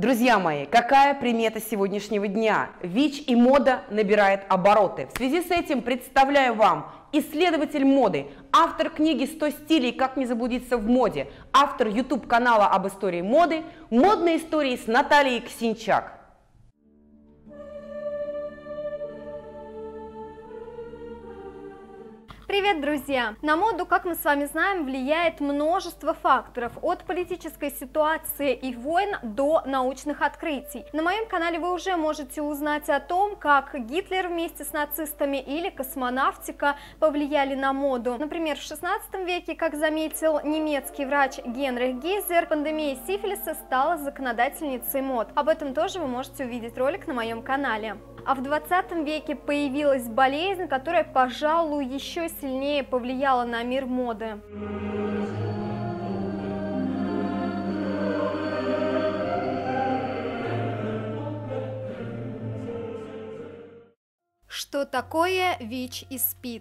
Друзья мои, какая примета сегодняшнего дня? ВИЧ и мода набирает обороты. В связи с этим представляю вам исследователь моды, автор книги «100 стилей. Как не заблудиться в моде», автор YouTube-канала об истории моды, модные истории с Натальей Ксенчак. Привет, друзья! На моду, как мы с вами знаем, влияет множество факторов, от политической ситуации и войн до научных открытий. На моем канале вы уже можете узнать о том, как Гитлер вместе с нацистами или космонавтика повлияли на моду. Например, в 16 веке, как заметил немецкий врач Генрих Гейзер, пандемия сифилиса стала законодательницей мод. Об этом тоже вы можете увидеть ролик на моем канале. А в 20 веке появилась болезнь, которая, пожалуй, еще сильнее повлияла на мир моды. Что такое ВИЧ и СПИД?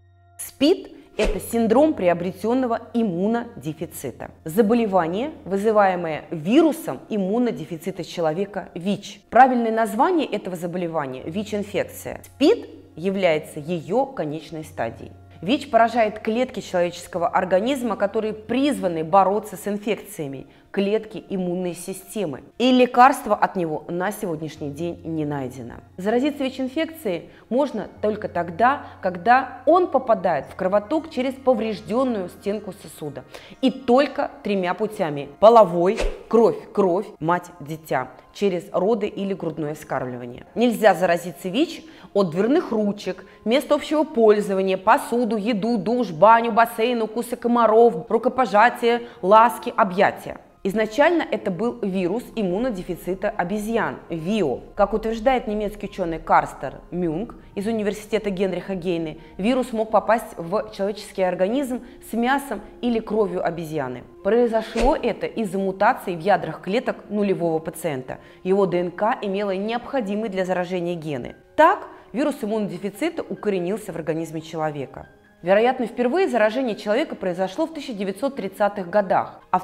СПИД – это синдром приобретенного иммунодефицита. Заболевание, вызываемое вирусом иммунодефицита человека ВИЧ. Правильное название этого заболевания – ВИЧ-инфекция. СПИД является ее конечной стадией. ВИЧ поражает клетки человеческого организма, которые призваны бороться с инфекциями, клетки иммунной системы. И лекарства от него на сегодняшний день не найдено. Заразиться ВИЧ-инфекцией можно только тогда, когда он попадает в кровоток через поврежденную стенку сосуда. И только 3 путями: половой, кровь, мать-дитя, через роды или грудное вскармливание. Нельзя заразиться ВИЧ от дверных ручек, мест общего пользования, посуду, еду, душ, баню, бассейн, укусы комаров, рукопожатия, ласки, объятия. Изначально это был вирус иммунодефицита обезьян, ВИО. Как утверждает немецкий ученый Карстер Мюнк из университета Генриха Гейне, вирус мог попасть в человеческий организм с мясом или кровью обезьяны. Произошло это из-за мутаций в ядрах клеток нулевого пациента. Его ДНК имела необходимые для заражения гены. Так, вирус иммунодефицита укоренился в организме человека. Вероятно, впервые заражение человека произошло в 1930-х годах, а в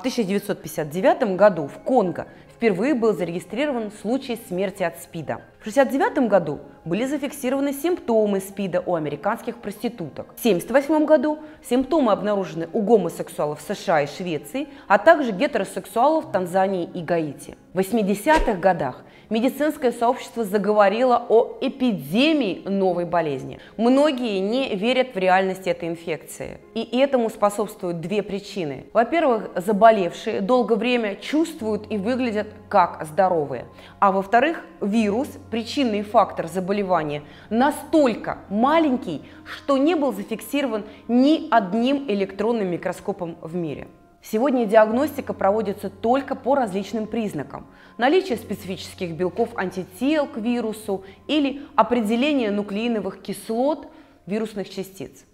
1959 году в Конго впервые был зарегистрирован случай смерти от СПИДа. В 1969 году были зафиксированы симптомы СПИДа у американских проституток. В 1978 году симптомы обнаружены у гомосексуалов в США и Швеции, а также гетеросексуалов в Танзании и Гаити. В 80-х годах медицинское сообщество заговорило о эпидемии новой болезни. Многие не верят в реальность этой инфекции. И этому способствуют 2 причины. Во-первых, заболевшие долгое время чувствуют и выглядят как здоровые. А во-вторых, вирус, причинный фактор заболевания, настолько маленький, что не был зафиксирован ни одним электронным микроскопом в мире. Сегодня диагностика проводится только по различным признакам: наличие специфических белков антител к вирусу или определение нуклеиновых кислот вирусных частиц.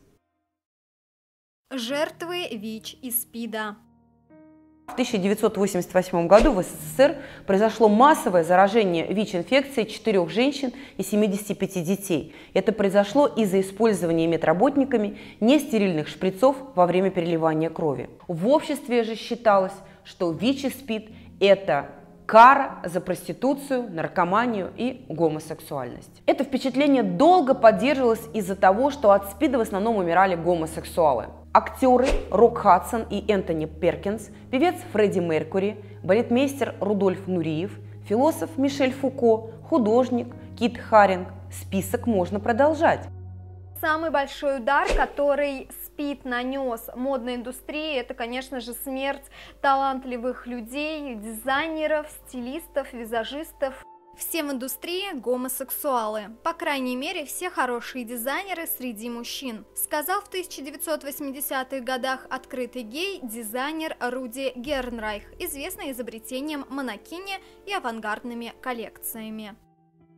Жертвы ВИЧ и СПИДа. В 1988 году в СССР произошло массовое заражение ВИЧ-инфекцией 4 женщин и 75 детей. Это произошло из-за использования медработниками нестерильных шприцов во время переливания крови. В обществе же считалось, что ВИЧ и СПИД – это кара за проституцию, наркоманию и гомосексуальность. Это впечатление долго поддерживалось из-за того, что от СПИДа в основном умирали гомосексуалы. Актеры Рок Хадсон и Энтони Перкинс, певец Фредди Меркьюри, балетмейстер Рудольф Нуриев, философ Мишель Фуко, художник Кит Харинг. Список можно продолжать. Самый большой удар, который СПИД нанес модной индустрии, это, конечно же, смерть талантливых людей, дизайнеров, стилистов, визажистов. Все в индустрии гомосексуалы. По крайней мере, все хорошие дизайнеры среди мужчин, сказал в 1980-х годах открытый гей-дизайнер Руди Гернрайх, известный изобретением манекени и авангардными коллекциями.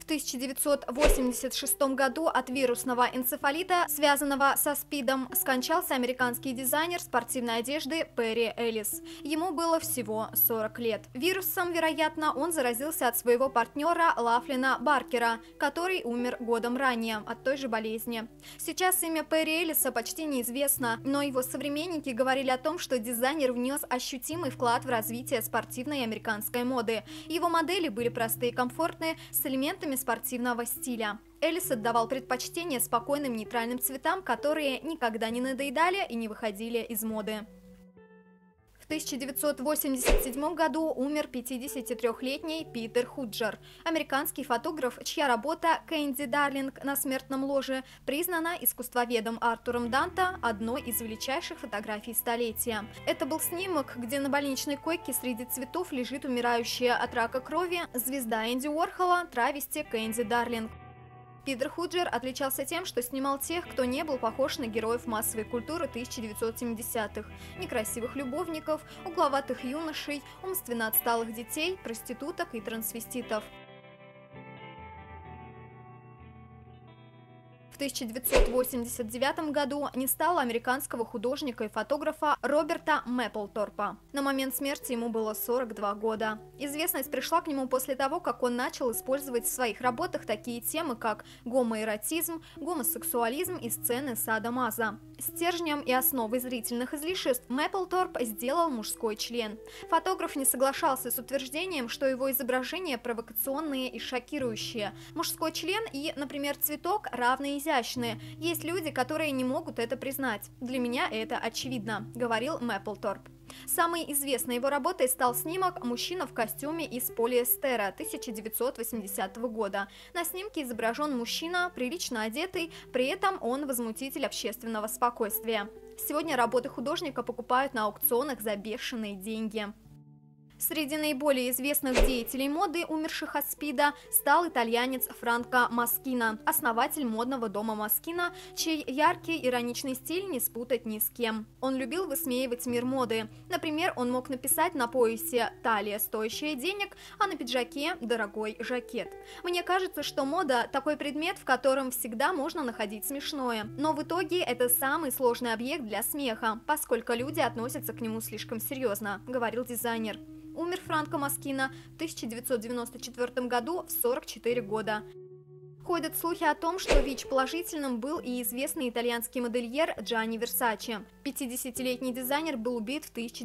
В 1986 году от вирусного энцефалита, связанного со СПИДом, скончался американский дизайнер спортивной одежды Перри Эллис. Ему было всего 40 лет. Вирусом, вероятно, он заразился от своего партнера Лафлина Баркера, который умер годом ранее от той же болезни. Сейчас имя Перри Эллиса почти неизвестно, но его современники говорили о том, что дизайнер внес ощутимый вклад в развитие спортивной американской моды. Его модели были простые и комфортные, с элементами спортивного стиля. Эллис отдавал предпочтение спокойным нейтральным цветам, которые никогда не надоедали и не выходили из моды. В 1987 году умер 53-летний Питер Худжер, американский фотограф, чья работа «Кэнди Дарлинг на смертном ложе» признана искусствоведом Артуром Данто одной из величайших фотографий столетия. Это был снимок, где на больничной койке среди цветов лежит умирающая от рака крови звезда Энди Уорхола, травести Кэнди Дарлинг. Питер Худжер отличался тем, что снимал тех, кто не был похож на героев массовой культуры 1970-х. Некрасивых любовников, угловатых юношей, умственно отсталых детей, проституток и трансвеститов. В 1989 году не стало американского художника и фотографа Роберта Мэпплторпа. На момент смерти ему было 42 года. Известность пришла к нему после того, как он начал использовать в своих работах такие темы, как гомоэротизм, гомосексуализм и сцены садо-мазо. Стержнем и основой зрительных излишеств Мэпплторп сделал мужской член. Фотограф не соглашался с утверждением, что его изображения провокационные и шокирующие. Мужской член и, например, цветок равны изящные. Есть люди, которые не могут это признать. Для меня это очевидно, говорил Мэпплторп. Самой известной его работой стал снимок «Мужчина в костюме из полиэстера» 1980 года. На снимке изображен мужчина, прилично одетый, при этом он возмутитель общественного спокойствия. Сегодня работы художника покупают на аукционах за бешеные деньги. Среди наиболее известных деятелей моды, умерших от СПИДа, стал итальянец Франко Москина, основатель модного дома Москина, чей яркий ироничный стиль не спутать ни с кем. Он любил высмеивать мир моды. Например, он мог написать на поясе «талия, стоящая денег», а на пиджаке «дорогой жакет». Мне кажется, что мода – такой предмет, в котором всегда можно находить смешное. Но в итоге это самый сложный объект для смеха, поскольку люди относятся к нему слишком серьезно, говорил дизайнер. Умер Франко Москина в 1994 году в 44 года. Ходят слухи о том, что ВИЧ-положительным был и известный итальянский модельер Джанни Версаче. 50-летний дизайнер был убит в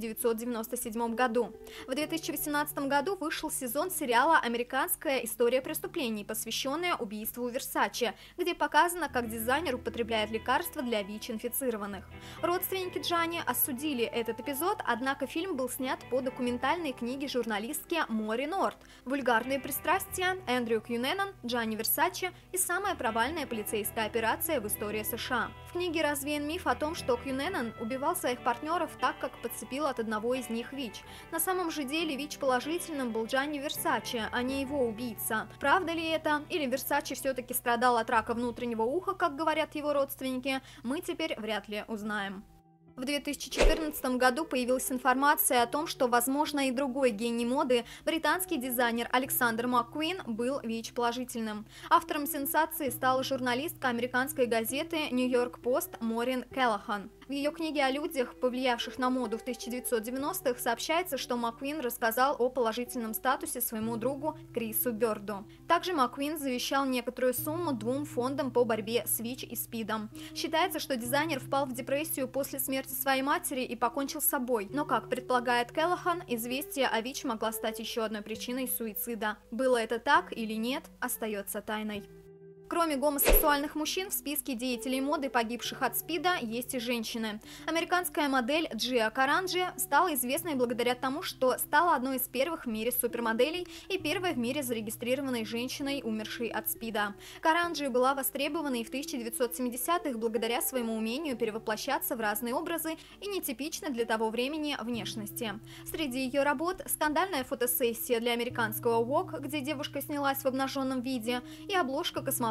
1997 году. В 2018 году вышел сезон сериала «Американская история преступлений», посвященная убийству Версаче, где показано, как дизайнер употребляет лекарства для ВИЧ-инфицированных. Родственники Джанни осудили этот эпизод, однако фильм был снят по документальной книге журналистки Мори Норт «Вульгарные пристрастия», Эндрю Кьюненан, Джанни Версаче и самая провальная полицейская операция в истории США. В книге развеян миф о том, что Кьюненан убивал своих партнеров так, как подцепил от одного из них ВИЧ. На самом же деле ВИЧ-положительным был Джанни Версаче, а не его убийца. Правда ли это? Или Версаче все-таки страдал от рака внутреннего уха, как говорят его родственники, мы теперь вряд ли узнаем. В 2014 году появилась информация о том, что, возможно, и другой гений моды, британский дизайнер Александр Маккуин, был ВИЧ-положительным. Автором сенсации стала журналистка американской газеты «Нью-Йорк Пост» Морин Келлахан. В ее книге о людях, повлиявших на моду в 1990-х, сообщается, что Маккуин рассказал о положительном статусе своему другу Крису Бёрду. Также Маккуин завещал некоторую сумму двум фондам по борьбе с ВИЧ и СПИДом. Считается, что дизайнер впал в депрессию после смерти своей матери и покончил с собой. Но, как предполагает Келлахан, известие о ВИЧ могла стать еще одной причиной суицида. Было это так или нет, остается тайной. Кроме гомосексуальных мужчин, в списке деятелей моды, погибших от СПИДа, есть и женщины. Американская модель Джиа Каранджи стала известной благодаря тому, что стала одной из первых в мире супермоделей и первой в мире зарегистрированной женщиной, умершей от СПИДа. Каранджи была востребованной в 1970-х благодаря своему умению перевоплощаться в разные образы и нетипичной для того времени внешности. Среди ее работ скандальная фотосессия для американского Vogue, где девушка снялась в обнаженном виде, и обложка «Космополитен»,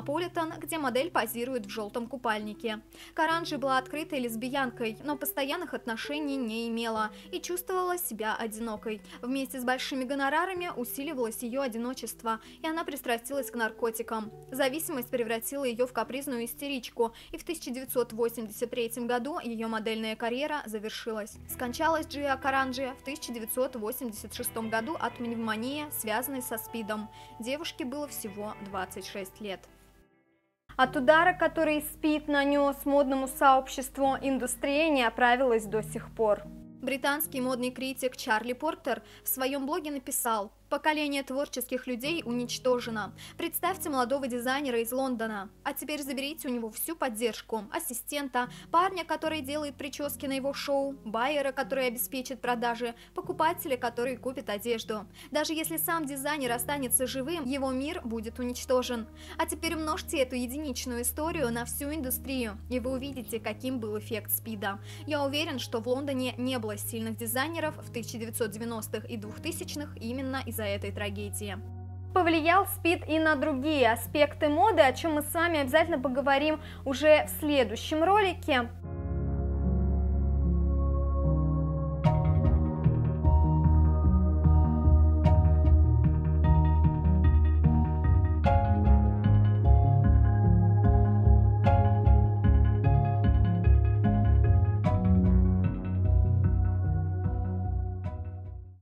Космополитен, где модель позирует в желтом купальнике. Каранджи была открытой лесбиянкой, но постоянных отношений не имела и чувствовала себя одинокой. Вместе с большими гонорарами усиливалось ее одиночество, и она пристрастилась к наркотикам. Зависимость превратила ее в капризную истеричку, и в 1983 году ее модельная карьера завершилась. Скончалась Джия Каранджи в 1986 году от пневмонии, связанной со СПИДом. Девушке было всего 26 лет. От удара, который СПИД нанес модному сообществу, индустрия не оправилась до сих пор. Британский модный критик Чарли Портер в своем блоге написал: «Поколение творческих людей уничтожено. Представьте молодого дизайнера из Лондона. А теперь заберите у него всю поддержку: ассистента, парня, который делает прически на его шоу, байера, который обеспечит продажи, покупателя, который купит одежду. Даже если сам дизайнер останется живым, его мир будет уничтожен. А теперь умножьте эту единичную историю на всю индустрию, и вы увидите, каким был эффект СПИДа. Я уверен, что в Лондоне не было сильных дизайнеров в 1990-х и 2000-х именно из-за этой трагедии». Повлиял СПИД и на другие аспекты моды, о чем мы с вами обязательно поговорим уже в следующем ролике.